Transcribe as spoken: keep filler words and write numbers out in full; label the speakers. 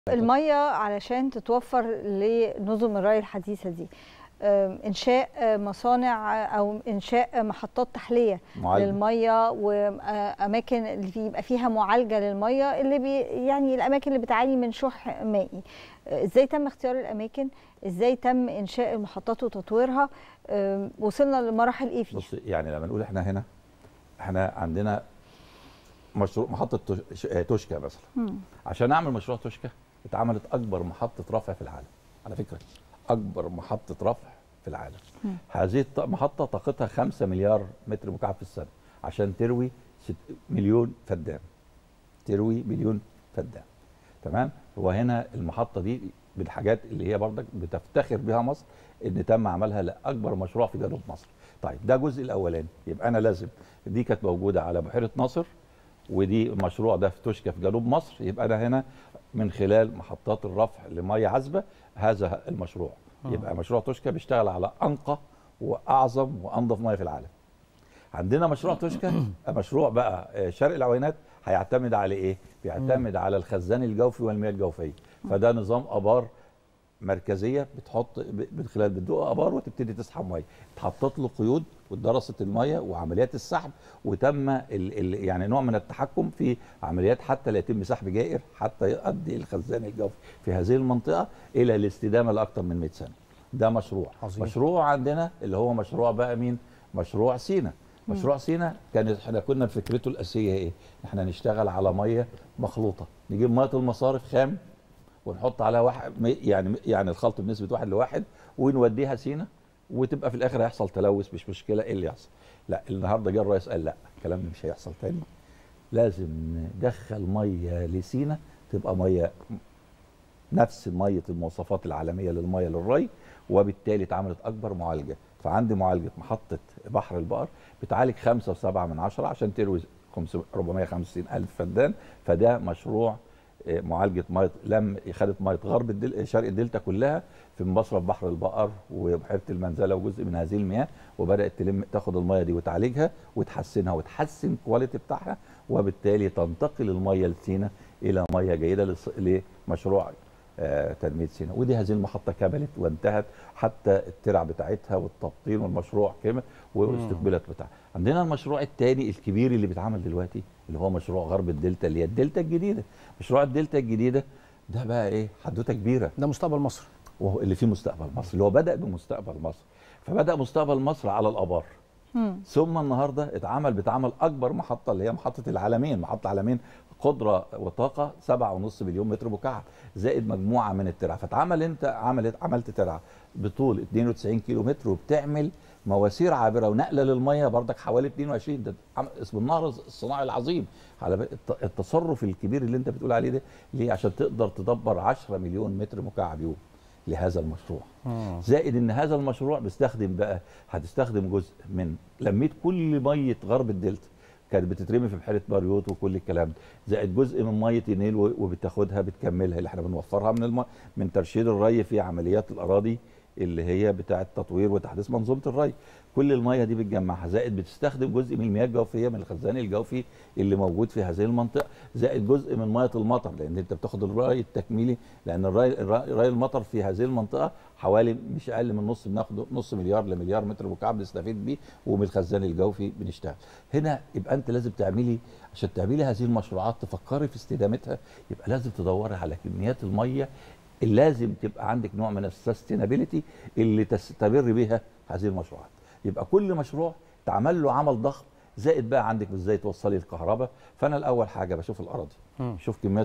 Speaker 1: المية علشان تتوفر لنظم الري الحديثة دي، إنشاء مصانع أو إنشاء محطات تحلية معالجة للمية وأماكن اللي يبقى فيها معالجة للمية اللي بي يعني الأماكن اللي بتعاني من شح مائي. إزاي تم اختيار الأماكن؟ إزاي تم إنشاء المحطات وتطويرها؟ وصلنا لمراحل إيه فيها؟
Speaker 2: بص، يعني لما نقول إحنا هنا إحنا عندنا مشروع محطة توشكا مثلا. مم. عشان أعمل مشروع توشكا اتعملت أكبر محطة رفع في العالم على فكرة، أكبر محطة رفع في العالم. مم. هذه المحطة طاقتها خمسة مليار متر مكعب في السنة عشان تروي مليون فدان، تروي مليون فدان. تمام. وهنا المحطة دي بالحاجات اللي هي برضك بتفتخر بها مصر ان تم عملها لاكبر مشروع في جنوب مصر. طيب ده الجزء الاولاني، يبقى انا لازم دي كانت موجودة على بحيرة ناصر ودي المشروع ده في توشكا في جنوب مصر، يبقى انا هنا من خلال محطات الرفع لميه عذبه هذا المشروع. يبقى مشروع توشكا بيشتغل على انقى واعظم وانظف ميه في العالم. عندنا مشروع توشكا مشروع بقى شرق العوينات هيعتمد على ايه؟ بيعتمد على الخزان الجوفي والمياه الجوفيه. فده نظام ابار مركزيه بتحط من خلال بتدق ابار وتبتدي تسحب ميه، اتحطت له قيود ودرست الميه وعمليات السحب وتم ال ال يعني نوع من التحكم في عمليات حتى لا يتم سحب جائر حتى يؤدي الخزان الجوفي في هذه المنطقه الى الاستدامه لاكثر من مئة سنه. ده مشروع. عظيم. مشروع عندنا اللي هو مشروع بقى مين؟ مشروع سينا. مشروع سينا كانت احنا كنا فكرته الاساسيه ايه؟ احنا نشتغل على ميه مخلوطه، نجيب ميه المصارف خام ونحط عليها واحد يعني يعني الخلط بنسبه واحد لواحد ونوديها سينا وتبقى في الاخر هيحصل تلوث، مش مشكله ايه اللي يحصل. لا، النهارده جه الرئيس قال لا، الكلام ده مش هيحصل تاني، لازم ندخل ميه لسينا تبقى ميه نفس ميه المواصفات العالميه للميه للري، وبالتالي اتعملت اكبر معالجه. فعندي معالجه محطه بحر البقر بتعالج خمسة وسبعة من عشرة عشان تروي أربعمائة وخمسة وستين ألف فدان. فده مشروع معالجه ميه لم خدت ميه غرب الدل... شرق الدلتا كلها في مصرف بحر البقر وبحيره المنزله وجزء من هذه المياه، وبدات تلم تاخد الميه دي وتعالجها وتحسنها وتحسن الكواليتي بتاعها، وبالتالي تنتقل الميه لسينا الى ميه جيده لص... لمشروع آه تنميه سينا. ودي هذه المحطه كملت وانتهت حتى الترع بتاعتها والتبطين والمشروع كامل واستقبلت بتاعها. عندنا المشروع الثاني الكبير اللي بيتعمل دلوقتي اللي هو مشروع غرب الدلتا اللي هي الدلتا الجديده. مشروع الدلتا الجديده ده بقى ايه؟ حدوته كبيره.
Speaker 3: ده مستقبل مصر.
Speaker 2: وهو اللي فيه مستقبل مصر، اللي هو بدأ بمستقبل مصر. فبدأ مستقبل مصر على الآبار. مم. ثم النهارده اتعمل بتعمل أكبر محطة اللي هي محطة العالمين، محطة العالمين قدرة وطاقة سبعة ونص مليون متر مكعب زائد مجموعة من الترع. فتعمل انت عملت عملت ترع بطول اثنين وتسعين كيلو متر وبتعمل مواسير عابرة ونقلة للمية بردك حوالي اثنين وعشرين. ده اسم النهر الصناعي العظيم. على التصرف الكبير اللي انت بتقول عليه ده ليه؟ عشان تقدر تدبر عشرة مليون متر مكعب يوم لهذا المشروع. مم. زائد ان هذا المشروع بيستخدم بقى هتستخدم جزء من لميت كل ميه غرب الدلتا كانت بتترمي في بحيره باريوت وكل الكلام ده، زائد جزء من ميه النيل وبتاخدها بتكملها اللي احنا بنوفرها من الم... من ترشيد الري في عمليات الاراضي اللي هي بتاعه تطوير وتحديث منظومه الري. كل الميه دي بتجمعها، زائد بتستخدم جزء من المياه الجوفيه من الخزان الجوفي اللي موجود في هذه المنطقه، زائد جزء من ميه المطر لان انت بتاخد الري التكميلي، لان الري الري المطر في هذه المنطقه حوالي مش اقل من نص، بناخد نص مليار لمليار متر مكعب نستفيد بيه ومن الخزان الجوفي بنشتغل. هنا يبقى انت لازم تعملي عشان تعملي هذه المشروعات تفكري في استدامتها، يبقى لازم تدوري على كميات الميه اللي لازم تبقى عندك نوع من السستينابيلتي اللي تستمر بها هذه المشروعات. يبقى كل مشروع تعمل له عمل ضخم، زائد بقى عندك ازاي توصلي الكهرباء. فانا الاول حاجه بشوف الاراضي، بشوف كميه